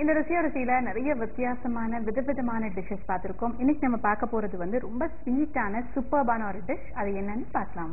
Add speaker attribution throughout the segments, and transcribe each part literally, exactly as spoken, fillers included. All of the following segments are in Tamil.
Speaker 1: இந்த ருசியா ருசியில நிறைய வித்தியாசமான விதவிதமான டிஷ்ஷஸ் பார்த்திருக்கோம். இன்னைக்கு நம்ம பார்க்க போறது வந்து ரொம்ப ஸ்வீட்டான சூப்பர்பான ஒரு டிஷ். அது என்னன்னு பார்க்கலாம்.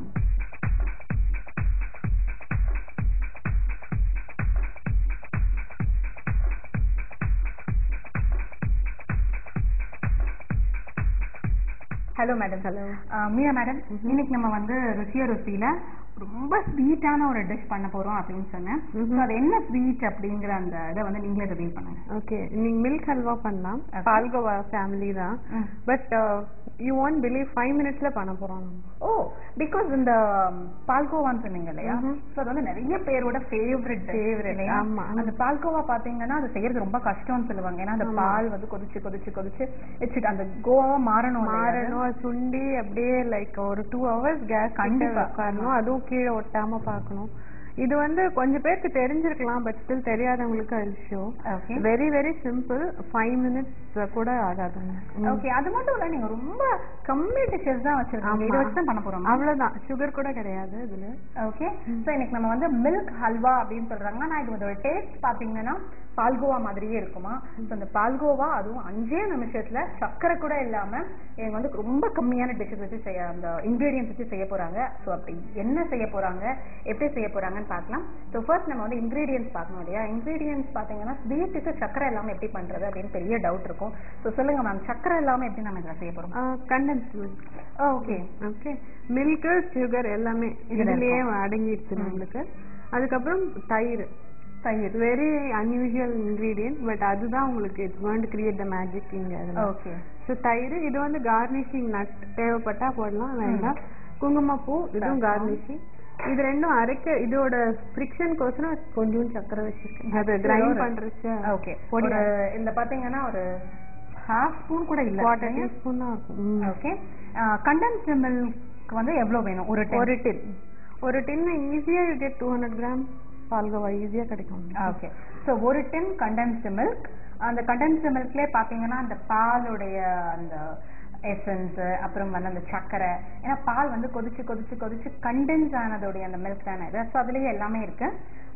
Speaker 1: Hello madam.
Speaker 2: Hello
Speaker 1: Meera madam, இன்னைக்கு நம்ம வந்து ருசியா ருசியில ரொம்ப ஸ்வீட்டான ஒரு டிஷ் பண்ண போறோம் அப்படின்னு சொன்னேன். அது என்ன ஸ்வீட் அப்படிங்கிற அந்த இதை வந்து நீங்களே ரிவீல் பண்ணுங்க.
Speaker 2: ஓகே, நீங்க மில்க் ஹல்வா பண்ணலாம். பால்கோவா ஃபேமிலி தான். But you won't believe five மினிட்ஸ்ல பண்ண போறோம்.
Speaker 1: ஓ, பிகாஸ் இந்த பால்கோவான்னு சொன்னீங்க இல்லையா, ஸோ அது வந்து நிறைய பேரோட ஃபேவரட் ஃபேவரட்.
Speaker 2: ஆமா,
Speaker 1: அந்த பால்கோவா பாத்தீங்கன்னா அது செய்யறது ரொம்ப கஷ்டம்னு சொல்லுவாங்க. ஏன்னா அந்த பால் வந்து கொதிச்சு கொதிச்சு கொதிச்சு வச்சுட்டு அந்த கோவா மாறணும்
Speaker 2: மாறணும் சுண்டி அப்படியே லைக் ஒரு டூ ஹவர்ஸ் கேஸ் கண்டிப்பா உட்காரணும். அதுவும் கீழே ஒட்டாம பார்க்கணும். இது வந்து கொஞ்சம் பேருக்கு தெரிஞ்சிருக்கலாம், பட் ஸ்டில் தெரியாதவங்களுக்கு I show. Very very simple, five minutes கூட ஆகாதுங்க.
Speaker 1: ஓகே, அது மட்டும் இல்ல, நீங்க ரொம்ப கம்மி டிஷஸ் தான் வச்சிருக்கீங்க. இதை வச்சு தான் பண்ண போறோம்.
Speaker 2: அவ்வளவுதான், சுகர் கூட கிடையாது இதுல.
Speaker 1: ஓகே, ஸோ இன்னைக்கு நம்ம வந்து மில்க் ஹல்வா அப்படின்னு சொல்றாங்க. நான் இது ஒரு டேஸ்ட் பாத்தீங்கன்னா பால்கோவா மாதிரியே இருக்குமா. ஸோ அந்த பால்கோவா அதுவும் அஞ்சே நிமிஷத்துல சக்கரை கூட இல்லாம எனக்கு வந்து ரொம்ப கம்மியான டிஷ்ஷஸ் வச்சு செய்ய, அந்த இன்கிரீடியன்ஸ் வச்சு செய்ய போறாங்க. ஸோ அப்படி என்ன செய்ய போறாங்க, எப்படி செய்ய போறாங்கன்னு பார்க்கலாம். ஸோ ஃபர்ஸ்ட் நம்ம வந்து இன்கிரீடியன்ஸ் பார்க்கணும் இல்லையா. இன்கிரீடியன்ஸ் பார்த்தீங்கன்னா ஸ்வீட்டுக்கு சக்கரை இல்லாமல் எப்படி பண்றது அப்படின்னு பெரிய டவுட் இருக்கும். ஸோ சொல்லுங்க மேம், சக்கரை இல்லாமல் எப்படி நம்ம இதில் செய்ய போறோம்?
Speaker 2: Condense milk.
Speaker 1: Okay
Speaker 2: okay, milk sugar எல்லாமே இதுலயே அடங்கிடுச்சு நம்மளுக்கு. அதுக்கப்புறம் தயிர். தயிர் வெரி அன்யூஷுவல் இன்கிரீடியன்ட், பட் அதுதான் உங்களுக்கு it's going to create the magic இங்க.
Speaker 1: ஓகே,
Speaker 2: ஸோ தயிர் இது வந்து கார்னிஷிங் நட் தேவைப்பட்டா போடலாம், வேண்டாம். குங்குமப்பூ இதுவும் கார்னிஷிங். இது ரெண்டும் அரைக்க இதோட ஃப்ரிக்ஷன் கோசரம் கொஞ்சம் சக்கரை வச்சிருக்கேன். அது கிரைண்ட் பண்றச்சு.
Speaker 1: ஓகே, ஒரு இந்த பாத்தீங்கன்னா ஒரு ஹாஃப் ஸ்பூன் கூட இல்ல,
Speaker 2: குவார்ட்டர் டீஸ்பூன் தான் இருக்கும்.
Speaker 1: ஓகே, கண்டென்ஸ்ட் மில்க் வந்து எவ்வளவு வேணும்? ஒரு
Speaker 2: ஒரு டின். ஒரு டின் ஈஸியா you get two hundred gram palkova ஈஸியா கிடைக்கும்.
Speaker 1: ஓகே, ஸோ ஒரு டின் கண்டென்ஸ்டு மில்க். அந்த கண்டென்ஸ்டு மில்க்லேயே பார்த்தீங்கன்னா அந்த பாலுடைய அந்த எசன்ஸ், அப்புறம் வந்து அந்த சக்கரை, ஏன்னா பால் வந்து கொதிச்சு கொதிச்சு கொதிச்சு கண்டென்ஸ் ஆனதோடைய அந்த மில்க் தானே இது. ஸோ அதுலேயே எல்லாமே இருக்கு.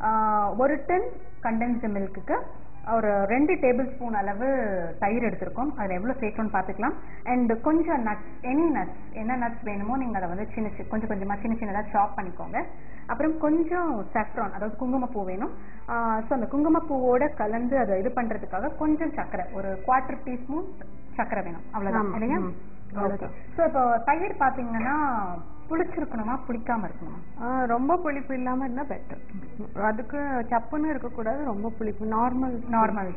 Speaker 1: ஒரு டின் கண்டென்ஸ்டு மில்க்குக்கு ஒரு ரெண்டு டேபிள் ஸ்பூன் அளவு தயிர் எடுத்திருக்கோம். அதில் எவ்வளோ சேர்க்கணும்னு பார்த்துக்கலாம். அண்ட் கொஞ்சம் நட்ஸ், எனி நட்ஸ், என்ன நட்ஸ் வேணுமோ நீங்கள் அதை வந்து சின்ன சின்ன கொஞ்சம் கொஞ்சமாக சின்ன சின்னதாக சாப் பண்ணிக்கோங்க. அப்புறம் கொஞ்சம் சாஃப்ரான், அதாவது குங்குமப்பூ வேணும். ஸோ அந்த குங்குமப்பூவோட கலந்து அதை இது பண்ணுறதுக்காக கொஞ்சம் சக்கரை, ஒரு குவார்ட்டர் டீஸ்பூன் சக்கரை வேணும். அவ்வளோதான் இல்லையா? ஓகே, ஸோ இப்போ தயிர் பார்த்தீங்கன்னா புளிச்சிருக்கணுமா புளிக்காம இருக்கணுமா?
Speaker 2: ரொம்ப புளிப்பு இல்லாம இருந்தா பெட்டர். அதுக்கு சப்புன்னு இருக்கக்கூடாது, ரொம்ப புளிப்பு. Normal
Speaker 1: normal.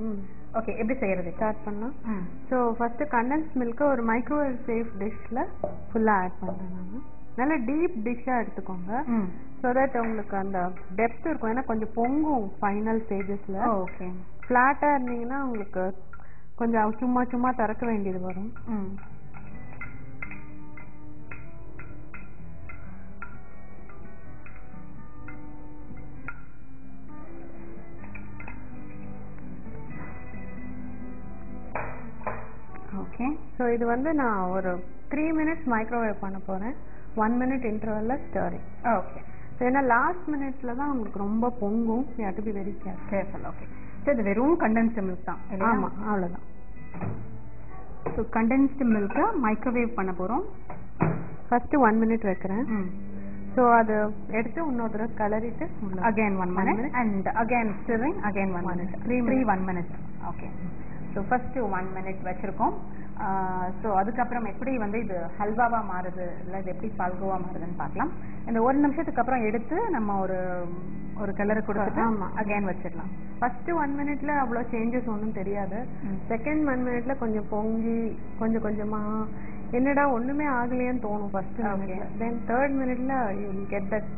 Speaker 1: ஓகே, எப்படி செய்யறது
Speaker 2: ஸ்டார்ட் பண்ணா? ஸோ ஃபர்ஸ்ட் கண்டென்ஸ் மில்க் ஒரு மைக்ரோவேவ் சேஃப் டிஷ்ல ஃபுல்லா ஆட் பண்றேன் நான். நல்ல டீப் டிஷ்ஷா எடுத்துக்கோங்க, ஸோ தட் உங்களுக்கு அந்த டெப்த் இருக்கும். ஏன்னா கொஞ்சம் பொங்கும் ஃபைனல் ஸ்டேஜஸ்ல.
Speaker 1: ஓகே,
Speaker 2: ஃபிளாட்டா இருந்தீங்கன்னா உங்களுக்கு கொஞ்சம் சும்மா சும்மா திறக்க வேண்டியது வரும்.
Speaker 1: ஓகே,
Speaker 2: ஸோ இது வந்து நான் ஒரு த்ரீ மினிட்ஸ் மைக்ரோவேவ் பண்ண போறேன். ஒன் மினிட் இன்டர்வல்ல ஸ்டரிங்.
Speaker 1: ஓகே,
Speaker 2: ஸோ ஏன்னா லாஸ்ட் மினிட்ல தான் உங்களுக்கு ரொம்ப பொங்கும். You have to be very
Speaker 1: careful. Okay, so இது வெறும் கண்டென்ஸ்டு மில்க் தான்.
Speaker 2: ஆமாம், அவ்வளோதான்.
Speaker 1: ஸோ கண்டென்ஸ்டு மில்க்கை மைக்ரோவேவ் பண்ண போகிறோம்.
Speaker 2: ஃபர்ஸ்ட் ஒன் மினிட் வைக்கிறேன். ஸோ அது எடுத்து இன்னொரு தடவை கலரிட்டு
Speaker 1: again one minute and again stirring again one minute three three one minute. Okay, so first one minute வச்சிருக்கோம். ஸோ அதுக்கப்புறம் எப்படி வந்து இது ஹல்வாவா மாறுது இல்லை இது எப்படி பால்கோவா மாறுதுன்னு பார்க்கலாம். இந்த ஒரு நிமிஷத்துக்கு அப்புறம் எடுத்து நம்ம ஒரு ஒரு கலரை கொடுத்துட்டு ஆமாம் அகைன் வச்சிடலாம்.
Speaker 2: ஃபர்ஸ்ட் ஒன் மினிட்ல அவ்வளோ சேஞ்சஸ் ஒன்றும் தெரியாது. செகண்ட் ஒன் மினிட்ல கொஞ்சம் பொங்கி கொஞ்சம் கொஞ்சமா என்னடா ஒண்ணுமே ஆகலையேன்னு தோணும் ஃபர்ஸ்ட். ஓகே, தென் தேர்ட் மினிட்ல you will get that.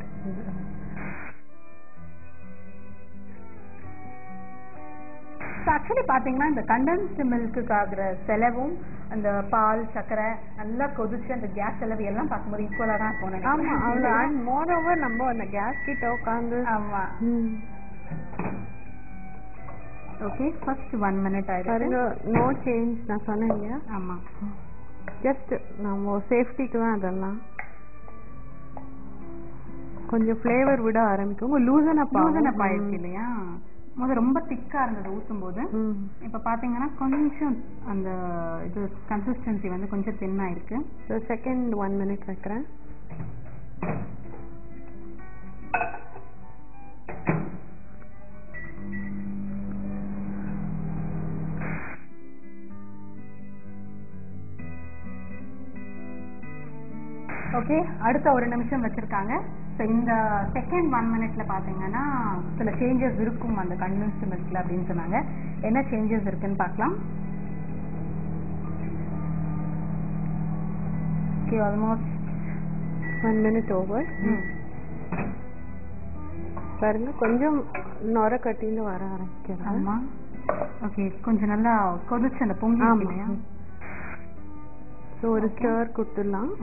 Speaker 1: Actually பாத்தீங்கன்னா இந்த கண்டென்ஸ்டு மில்க்கு ஆகுற செலவும் அந்த பால் சக்கரை நல்லா கொதிச்சு அந்த கேஸ் செலவு எல்லாம் பார்க்கும்போது ஈக்குவலா தான் போனேன்.
Speaker 2: ஆமா, அவ்வளோ. அண்ட் மோர் ஓவர் நம்ம அந்த கேஸ் கிட்ட உட்காந்து.
Speaker 1: ஆமா. ஓகே, ஃபர்ஸ்ட் ஒன் மினிட்
Speaker 2: ஆயிடுச்சு. நோ சேஞ்ச் நான் சொன்னேன் இல்லையா?
Speaker 1: ஆமா,
Speaker 2: ஜஸ்ட் நம்ம சேஃப்டிக்கு தான் அதெல்லாம். கொஞ்சம் ஃப்ளேவர் விட ஆரம்பிக்கும். லூசன் அப் லூசன் அப் ஆயிடுச்சு இல்லையா?
Speaker 1: முதல்ல ரொம்ப திக்கா இருந்தது ஊத்தும் போது. இப்ப பாத்தீங்கன்னா கொஞ்சம் அந்த இது கன்சிஸ்டன்சி வந்து கொஞ்சம் தின்னா இருக்கு.
Speaker 2: ஸோ செகண்ட் ஒன் மினிட் வைக்கிறேன்.
Speaker 1: ஓகே, அடுத்த ஒரு நிமிஷம் வச்சிருக்காங்க. ஸோ இந்த செகண்ட் ஒன் மினிட்ல பாத்தீங்கன்னா சில சேஞ்சஸ் இருக்கும் அந்த கண்டென்ஸ்டு மில்க்ல அப்படின்னு சொன்னாங்க. என்ன சேஞ்சஸ் இருக்குன்னு பார்க்கலாம். Okay, almost
Speaker 2: one minute over. பாருங்க கொஞ்சம் நொர கட்டின்னு வர ஆரம்பிக்கிறேன்.
Speaker 1: ஆமா, ஓகே, கொஞ்சம் நல்லா கொதிச்சு அந்த பொங்கி இல்லையா?
Speaker 2: ஸோ ஒரு ஸ்டர் கொடுத்துடலாம்.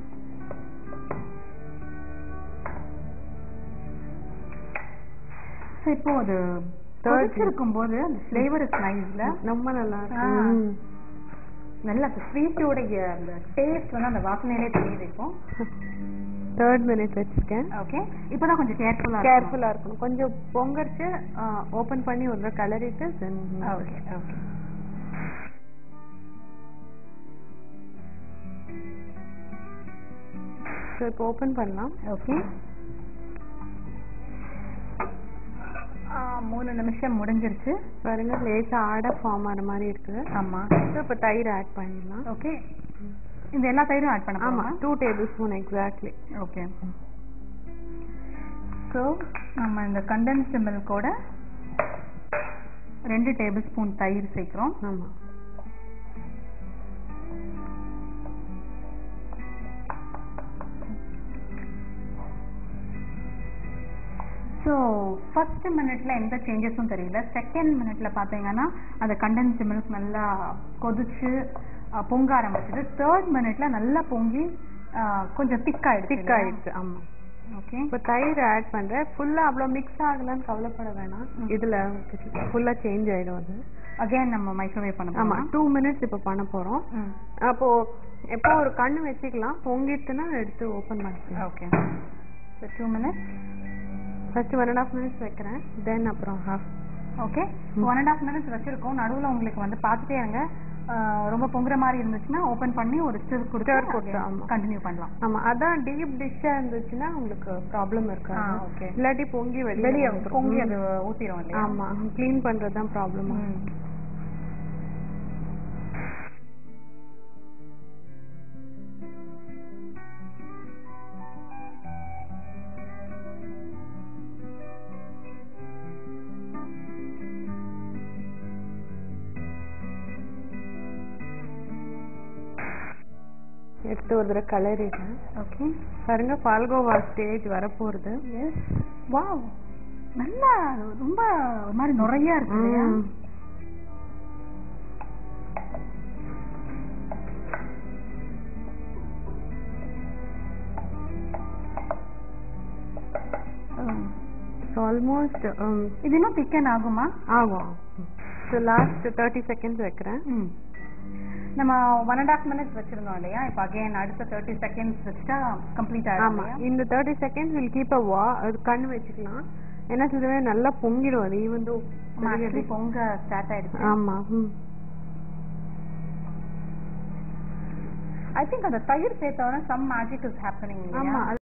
Speaker 1: இப்போ அது கொதிச்சிருக்கும் போது அந்த ஃப்ளேவர் இஸ் நைஸ்ல, ரொம்ப நல்லா இருக்கு. நல்ல ஸ்வீட்டோடைய அந்த டேஸ்ட் வந்து அந்த வாசனையிலே தெரியுது. இப்போ
Speaker 2: தேர்ட் மினிட் வச்சிருக்கேன்.
Speaker 1: ஓகே, இப்போதான் கொஞ்சம் கேர்ஃபுல்லா
Speaker 2: கேர்ஃபுல்லா இருக்கணும். கொஞ்சம் பொங்கரிச்சு ஓபன் பண்ணி ஒரு கலரிட்டு.
Speaker 1: ஓகே ஓகே
Speaker 2: ஸோ இப்போ ஓபன் பண்ணலாம்.
Speaker 1: ஓகே, மூணு நிமிஷம் முடிஞ்சிருச்சு.
Speaker 2: பாருங்க லேசா ஆட ஃபார்ம் ஆன மாதிரி இருக்கு.
Speaker 1: ஆமா,
Speaker 2: ஸோ இப்போ தயிர் ஆட் பண்ணிடலாம்.
Speaker 1: ஓகே, இந்த எல்லா தயிரும் ஆட் பண்ண.
Speaker 2: ஆமா, two tablespoon exactly.
Speaker 1: Okay, so நம்ம இந்த கண்டென்ஸ்டு மில்கோட ரெண்டு டேபிள் ஸ்பூன் தயிர் சேர்க்கிறோம்.
Speaker 2: ஆமா,
Speaker 1: ஸோ ஃபர்ஸ்ட் மினிட்ல எந்த சேஞ்சஸும் தெரியல. செகண்ட் மினிட்ல பார்த்தீங்கன்னா அந்த கண்டென்ஸ்டு மில்க் நல்லா கொதிச்சு பொங்க ஆரம்பிச்சது. தேர்ட் மினிட்ல நல்லா பொங்கி கொஞ்சம் திக் ஆயிடுச்சு.
Speaker 2: திக் ஆயிடுச்சு. ஆமா, ஓகே. இப்போ தயிர் ஆட் பண்றேன். ஃபுல்லா அவ்வளோ மிக்ஸ் ஆகலன்னு கவலைப்பட வேணாம். இதுல ஃபுல்லா சேஞ்ச் ஆயிடும். அது
Speaker 1: அகைன் நம்ம மைக்ரோவேவ் பண்ண.
Speaker 2: ஆமா, டூ மினிட்ஸ் இப்போ பண்ண போறோம். அப்போ எப்போ ஒரு கண்ணு வச்சுக்கலாம். பொங்கிட்டுன்னா எடுத்து ஓப்பன் பண்ணிக்கலாம்.
Speaker 1: Okay, so two minutes.
Speaker 2: First one and half minutes வைக்கிறேன். தென் அப்புறம் half.
Speaker 1: Okay, one and half minutes வச்சிருக்கோம். நடுவில் உங்களுக்கு வந்து பார்த்துட்டே இருங்க. ரொம்ப பொங்குற மாதிரி இருந்துச்சுன்னா ஓப்பன் பண்ணி ஒரு ஸ்டிர் கொடுத்து கண்டினியூ பண்ணலாம்.
Speaker 2: ஆமா, அதான் டீப் டிஷ்ஷா இருந்துச்சுன்னா உங்களுக்கு ப்ராப்ளம் இருக்காது.
Speaker 1: ஓகே,
Speaker 2: இல்லாட்டி பொங்கி
Speaker 1: வெளியே பொங்கி அது ஊத்திரும் இல்லையா?
Speaker 2: ஆமா, க்ளீன் பண்றது தான் ப்ராப்ளம். எடுத்து ஒரு தடவை கலரிட்டேன்.
Speaker 1: ஓகே,
Speaker 2: பாருங்க பால்கோவா ஸ்டேஜ் வர போறது.
Speaker 1: எஸ், வாவ், நல்லா ரொம்ப ஒரு மாதிரி நுரையா இருக்கு இல்லையா?
Speaker 2: ஆல்மோஸ்ட்
Speaker 1: இது இன்னும் திக்கன் ஆகுமா?
Speaker 2: ஆகும். ஸோ லாஸ்ட் தேர்ட்டி செகண்ட்ஸ் வைக்கிறேன்.
Speaker 1: நம்ம ஒன் அண்ட் ஹாஃப் மினிட்ஸ் வச்சிருந்தோம் இல்லையா? இப்போ அகைன் அடுத்த தேர்ட்டி செகண்ட்ஸ் வச்சுட்டா கம்ப்ளீட் ஆகும்.
Speaker 2: ஆமா, இந்த thirty seconds will keep a வா. அது கண் வச்சுக்கலாம். என்ன சொல்லுவே நல்லா பொங்கிடும். அது ஈவன் தோ
Speaker 1: பொங்க ஸ்டார்ட் ஆயிடுச்சு.
Speaker 2: ஆமா,
Speaker 1: ஐ திங்க் அந்த தயிர் சேர்த்தவன சம் மேஜிக் இஸ் ஹேப்பனிங்.
Speaker 2: ஆமா.